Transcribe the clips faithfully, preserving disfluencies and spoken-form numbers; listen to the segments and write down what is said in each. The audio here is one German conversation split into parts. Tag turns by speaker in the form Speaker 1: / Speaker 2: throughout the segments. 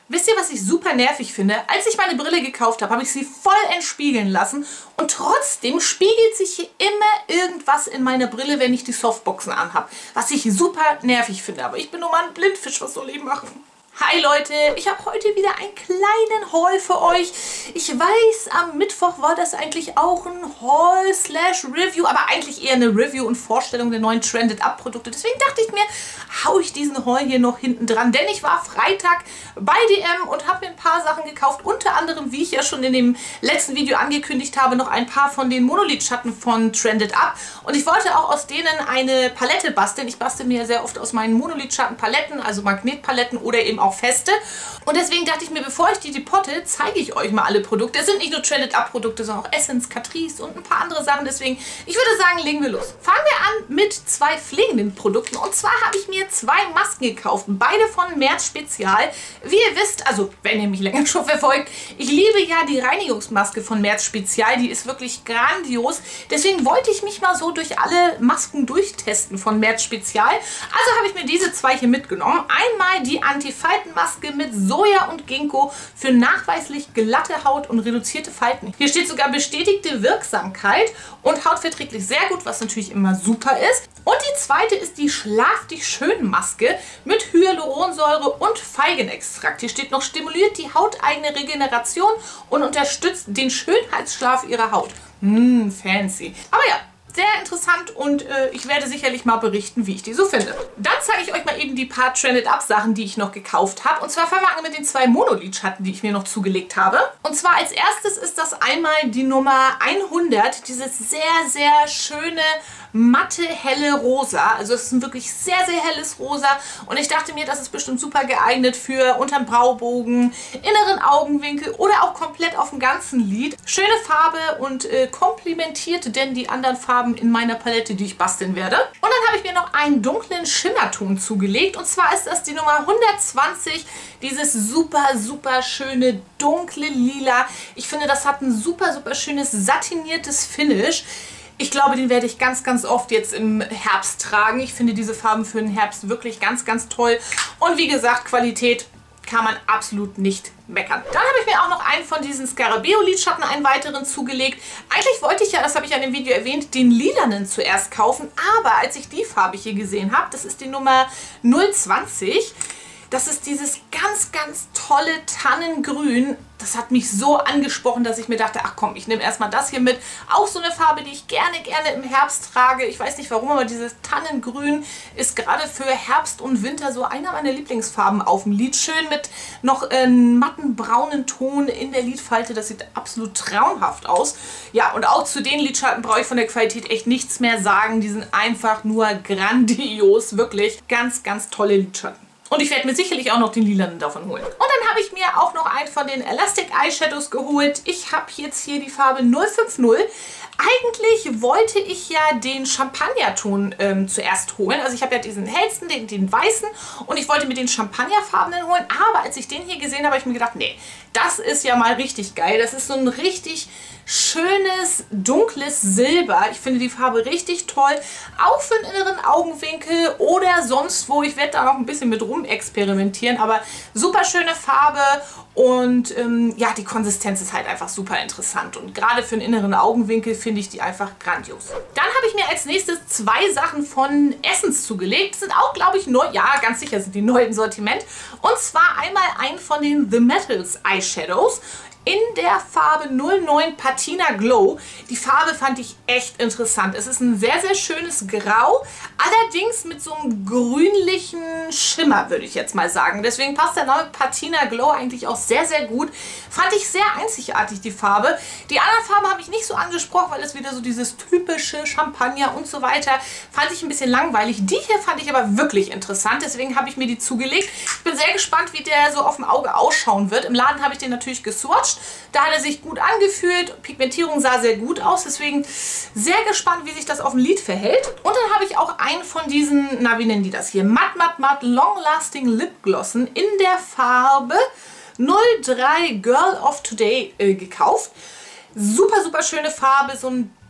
Speaker 1: Wisst ihr, was ich super nervig finde? Als ich meine Brille gekauft habe, habe ich sie voll entspiegeln lassen und trotzdem spiegelt sich hier immer irgendwas in meiner Brille, wenn ich die Softboxen anhabe. Was ich super nervig finde, aber ich bin nur mal ein Blindfisch, was soll ich machen? Hi Leute, ich habe heute wieder einen kleinen Haul für euch. Ich weiß, am Mittwoch war das eigentlich auch ein Haul slash Review, aber eigentlich eher eine Review und Vorstellung der neuen Trended Up Produkte. Deswegen dachte ich mir, hau ich diesen Haul hier noch hinten dran, denn ich war Freitag bei D M und habe mir ein paar Sachen gekauft. Unter anderem, wie ich ja schon in dem letzten Video angekündigt habe, noch ein paar von den Monolidschatten von Trended Up. Und ich wollte auch aus denen eine Palette basteln. Ich bastel mir ja sehr oft aus meinen Monolidschatten Paletten, also Magnetpaletten oder eben auch feste. Und deswegen dachte ich mir, bevor ich die depotte, zeige ich euch mal alle Produkte. Es sind nicht nur Trended Up Produkte, sondern auch Essence, Catrice und ein paar andere Sachen. Deswegen, ich würde sagen, legen wir los. Fangen wir an mit zwei pflegenden Produkten. Und zwar habe ich mir zwei Masken gekauft. Beide von März Spezial. Wie ihr wisst, also wenn ihr mich länger schon verfolgt, ich liebe ja die Reinigungsmaske von März Spezial. Die ist wirklich grandios. Deswegen wollte ich mich mal so durch alle Masken durchtesten von März Spezial. Also habe ich mir diese zwei hier mitgenommen. Einmal die Anti-Falten-Maske mit Soja und Ginkgo für nachweislich glatte Haut und reduzierte Falten. Hier steht sogar bestätigte Wirksamkeit und hautverträglich sehr gut, was natürlich immer super ist. Und die zweite ist die Schlaf dich schön Maske mit Hyaluronsäure und Feigenextrakt. Hier steht noch, stimuliert die hauteigene Regeneration und unterstützt den Schönheitsschlaf ihrer Haut. Hm, fancy. Aber ja, sehr interessant und äh, ich werde sicherlich mal berichten, wie ich die so finde. Dann zeige ich euch mal eben die paar Trended Up Sachen, die ich noch gekauft habe. Und zwar fangen wir an mit den zwei Monolidschatten, die ich mir noch zugelegt habe. Und zwar als erstes ist das einmal die Nummer hundert, dieses sehr, sehr schöne matte, helle Rosa. Also es ist ein wirklich sehr, sehr helles Rosa. Und ich dachte mir, das ist bestimmt super geeignet für unterm Braubogen, inneren Augenwinkel oder auch komplett auf dem ganzen Lid. Schöne Farbe und äh, komplementiert denn die anderen Farben in meiner Palette, die ich basteln werde. Und dann habe ich mir noch einen dunklen Schimmerton zugelegt. Und zwar ist das die Nummer hundertzwanzig. Dieses super, super schöne dunkle Lila. Ich finde, das hat ein super, super schönes satiniertes Finish. Ich glaube, den werde ich ganz, ganz oft jetzt im Herbst tragen. Ich finde diese Farben für den Herbst wirklich ganz, ganz toll. Und wie gesagt, Qualität kann man absolut nicht meckern. Dann habe ich mir auch noch einen von diesen Scarabeo-Lidschatten, einen weiteren zugelegt. Eigentlich wollte ich ja, das habe ich ja in dem Video erwähnt, den lilanen zuerst kaufen. Aber als ich die Farbe hier gesehen habe, das ist die Nummer null zwanzig. Das ist dieses ganz, ganz tolle Tannengrün. Das hat mich so angesprochen, dass ich mir dachte, ach komm, ich nehme erstmal das hier mit. Auch so eine Farbe, die ich gerne, gerne im Herbst trage. Ich weiß nicht warum, aber dieses Tannengrün ist gerade für Herbst und Winter so einer meiner Lieblingsfarben auf dem Lid. Schön mit noch einem matten braunen Ton in der Lidfalte. Das sieht absolut traumhaft aus. Ja, und auch zu den Lidschatten brauche ich von der Qualität echt nichts mehr sagen. Die sind einfach nur grandios. Wirklich ganz, ganz tolle Lidschatten. Und ich werde mir sicherlich auch noch den lilanen davon holen. Und dann habe ich mir auch noch einen von den Elastic Eyeshadows geholt. Ich habe jetzt hier die Farbe null fünf null. Eigentlich wollte ich ja den Champagnerton ähm, zuerst holen. Also ich habe ja diesen hellsten, den, den weißen. Und ich wollte mir den Champagnerfarbenen holen. Aber als ich den hier gesehen habe, habe ich mir gedacht, nee, das ist ja mal richtig geil. Das ist so ein richtig schönes, dunkles Silber. Ich finde die Farbe richtig toll. Auch für den inneren Augenwinkel oder sonst wo. Ich werde da noch ein bisschen mit rum experimentieren. Aber super schöne Farbe. Und ähm, ja, die Konsistenz ist halt einfach super interessant. Und gerade für den inneren Augenwinkel finde ich die einfach grandios. Dann habe ich mir als nächstes zwei Sachen von Essence zugelegt. Das sind auch, glaube ich, neu. Ja, ganz sicher sind die neu im Sortiment. Und zwar einmal einen von den The Metals Eyeshadows in der Farbe null neun Patina Glow. Die Farbe fand ich echt interessant. Es ist ein sehr, sehr schönes Grau, allerdings mit so einem grünlichen Schimmer, würde ich jetzt mal sagen. Deswegen passt der Name Patina Glow eigentlich auch sehr, sehr gut. Fand ich sehr einzigartig, die Farbe. Die anderen Farben habe ich nicht so angesprochen, weil es wieder so dieses typische Champagner und so weiter. Fand ich ein bisschen langweilig. Die hier fand ich aber wirklich interessant, deswegen habe ich mir die zugelegt. Ich bin sehr gespannt, wie der so auf dem Auge ausschauen wird. Im Laden habe ich den natürlich geswatcht. Da hat er sich gut angefühlt. Pigmentierung sah sehr gut aus. Deswegen sehr gespannt, wie sich das auf dem Lid verhält. Und dann habe ich auch einen von diesen, na wie nennen die das hier? Matt, Matt, Matt Long Lasting Lip Glossen in der Farbe null drei Girl of Today äh, gekauft. Super, super schöne Farbe. So ein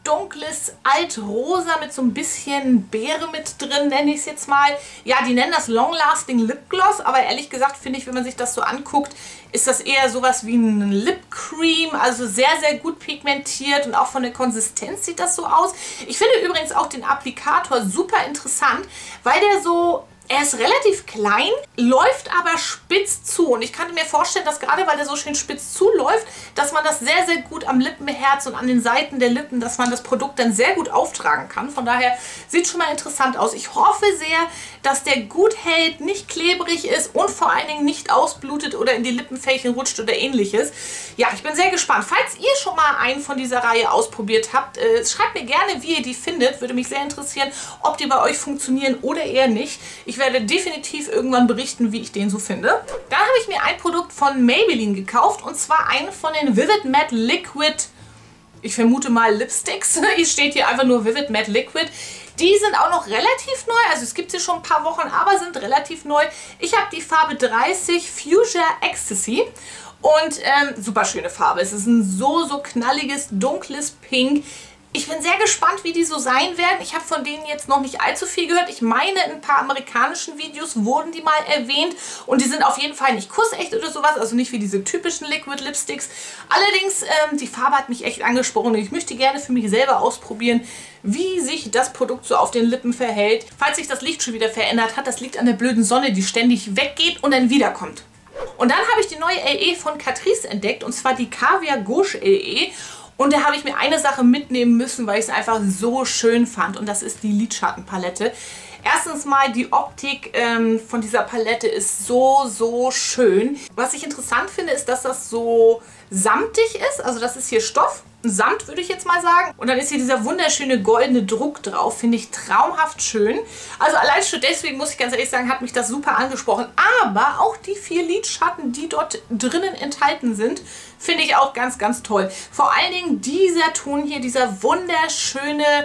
Speaker 1: dunkles Altrosa mit so ein bisschen Beere mit drin, nenne ich es jetzt mal. Ja, die nennen das Long Lasting Lip Gloss, aber ehrlich gesagt finde ich, wenn man sich das so anguckt, ist das eher sowas wie ein Lip Cream, also sehr, sehr gut pigmentiert und auch von der Konsistenz sieht das so aus. Ich finde übrigens auch den Applikator super interessant, weil der so... Er ist relativ klein, läuft aber spitz zu und ich kann mir vorstellen, dass gerade weil er so schön spitz zuläuft, dass man das sehr, sehr gut am Lippenherz und an den Seiten der Lippen, dass man das Produkt dann sehr gut auftragen kann. Von daher sieht schon mal interessant aus. Ich hoffe sehr, dass der gut hält, nicht klebrig ist und vor allen Dingen nicht ausblutet oder in die Lippenfältchen rutscht oder ähnliches. Ja, ich bin sehr gespannt. Falls ihr schon mal einen von dieser Reihe ausprobiert habt, äh, schreibt mir gerne, wie ihr die findet. Würde mich sehr interessieren, ob die bei euch funktionieren oder eher nicht. Ich Ich werde definitiv irgendwann berichten, wie ich den so finde. Dann habe ich mir ein Produkt von Maybelline gekauft und zwar einen von den Vivid Matte Liquid, ich vermute mal Lipsticks. Hier steht hier einfach nur Vivid Matte Liquid. Die sind auch noch relativ neu, also es gibt sie schon ein paar Wochen, aber sind relativ neu. Ich habe die Farbe dreißig Fuchsia Ecstasy. Und ähm, super schöne Farbe. Es ist ein so, so knalliges, dunkles Pink. Ich bin sehr gespannt, wie die so sein werden. Ich habe von denen jetzt noch nicht allzu viel gehört. Ich meine, in ein paar amerikanischen Videos wurden die mal erwähnt. Und die sind auf jeden Fall nicht kussecht oder sowas. Also nicht wie diese typischen Liquid Lipsticks. Allerdings, ähm, die Farbe hat mich echt angesprochen. Und ich möchte gerne für mich selber ausprobieren, wie sich das Produkt so auf den Lippen verhält. Falls sich das Licht schon wieder verändert hat, das liegt an der blöden Sonne, die ständig weggeht und dann wiederkommt. Und dann habe ich die neue L E von Catrice entdeckt. Und zwar die Caviar Gauche L E. Und da habe ich mir eine Sache mitnehmen müssen, weil ich es einfach so schön fand. Und das ist die Lidschattenpalette. Erstens mal, die Optik ähm, von dieser Palette ist so, so schön. Was ich interessant finde, ist, dass das so samtig ist. Also das ist hier Stoff. Samt würde ich jetzt mal sagen. Und dann ist hier dieser wunderschöne goldene Druck drauf. Finde ich traumhaft schön. Also allein schon deswegen, muss ich ganz ehrlich sagen, hat mich das super angesprochen. Aber auch die vier Lidschatten, die dort drinnen enthalten sind, finde ich auch ganz, ganz toll. Vor allen Dingen dieser Ton hier, dieser wunderschöne,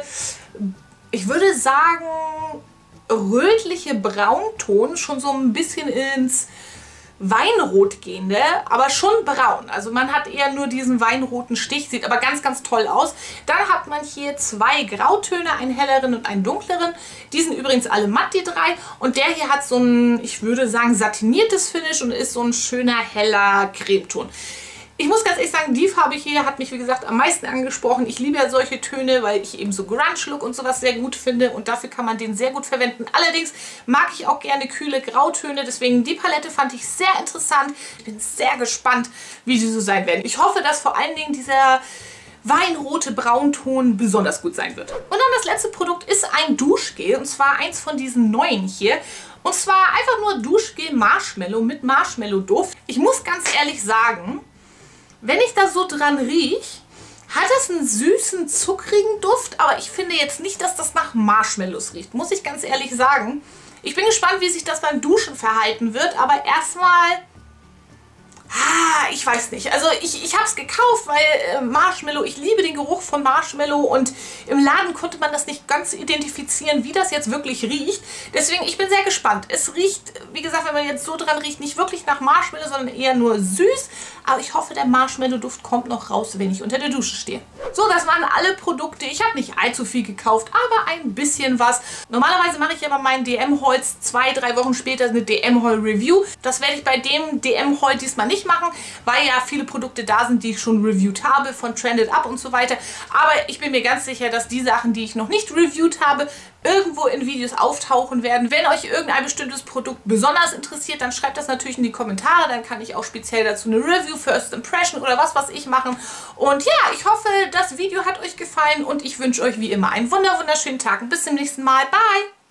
Speaker 1: ich würde sagen, rötliche Braunton, schon so ein bisschen ins Weinrot gehende, aber schon braun. Also man hat eher nur diesen weinroten Stich, sieht aber ganz, ganz toll aus. Dann hat man hier zwei Grautöne, einen helleren und einen dunkleren. Die sind übrigens alle matt, die drei. Und der hier hat so ein, ich würde sagen, satiniertes Finish und ist so ein schöner, heller Cremeton. Ich muss ganz ehrlich sagen, die Farbe hier hat mich, wie gesagt, am meisten angesprochen. Ich liebe ja solche Töne, weil ich eben so Grunge-Look und sowas sehr gut finde. Und dafür kann man den sehr gut verwenden. Allerdings mag ich auch gerne kühle Grautöne. Deswegen die Palette fand ich sehr interessant. Ich bin sehr gespannt, wie sie so sein werden. Ich hoffe, dass vor allen Dingen dieser weinrote Braunton besonders gut sein wird. Und dann das letzte Produkt ist ein Duschgel. Und zwar eins von diesen neuen hier. Und zwar einfach nur Duschgel Marshmallow mit Marshmallow-Duft. Ich muss ganz ehrlich sagen, wenn ich da so dran rieche, hat es einen süßen, zuckrigen Duft, aber ich finde jetzt nicht, dass das nach Marshmallows riecht, muss ich ganz ehrlich sagen. Ich bin gespannt, wie sich das beim Duschen verhalten wird, aber erstmal, ah, ich weiß nicht. Also ich, ich habe es gekauft, weil äh, Marshmallow, ich liebe den Geruch von Marshmallow und im Laden konnte man das nicht ganz identifizieren, wie das jetzt wirklich riecht. Deswegen, ich bin sehr gespannt. Es riecht, wie gesagt, wenn man jetzt so dran riecht, nicht wirklich nach Marshmallow, sondern eher nur süß. Aber ich hoffe, der Marshmallow-Duft kommt noch raus, wenn ich unter der Dusche stehe. So, das waren alle Produkte. Ich habe nicht allzu viel gekauft, aber ein bisschen was. Normalerweise mache ich ja bei meinen D M-Hauls zwei, drei Wochen später eine D M-Haul-Review. Das werde ich bei dem D M-Haul diesmal nicht machen, weil ja viele Produkte da sind, die ich schon reviewed habe, von Trended Up und so weiter. Aber ich bin mir ganz sicher, dass die Sachen, die ich noch nicht reviewed habe, irgendwo in Videos auftauchen werden. Wenn euch irgendein bestimmtes Produkt besonders interessiert, dann schreibt das natürlich in die Kommentare. Dann kann ich auch speziell dazu eine Review, First Impression oder was, was ich machen. Und ja, ich hoffe, das Video hat euch gefallen und ich wünsche euch wie immer einen wunder wunderschönen Tag und bis zum nächsten Mal. Bye!